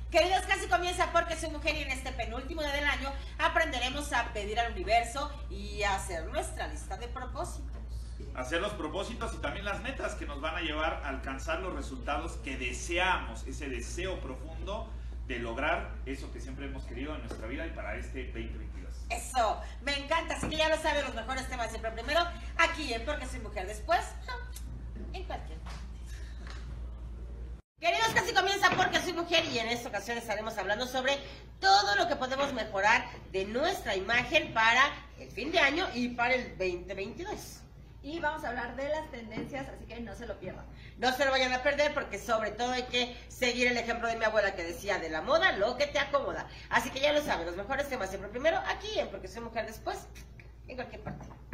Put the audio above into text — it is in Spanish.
Queridos, casi comienza Porque Soy Mujer y en este penúltimo día del año aprenderemos a pedir al universo y a hacer nuestra lista de propósitos. Hacer los propósitos y también las metas que nos van a llevar a alcanzar los resultados que deseamos, ese deseo profundo de lograr eso que siempre hemos querido en nuestra vida y para este 2022. Eso, me encanta, así que ya lo saben, los mejores temas siempre primero, aquí en Porque Soy Mujer, después, en cualquier parte. Queridos, casi comienza Porque Soy Mujer y en esta ocasión estaremos hablando sobre todo lo que podemos mejorar de nuestra imagen para el fin de año y para el 2022. Y vamos a hablar de las tendencias, así que no se lo pierdan. No se lo vayan a perder porque sobre todo hay que seguir el ejemplo de mi abuela que decía de la moda lo que te acomoda. Así que ya lo saben, los mejores temas siempre primero aquí en Porque Soy Mujer, después en cualquier parte.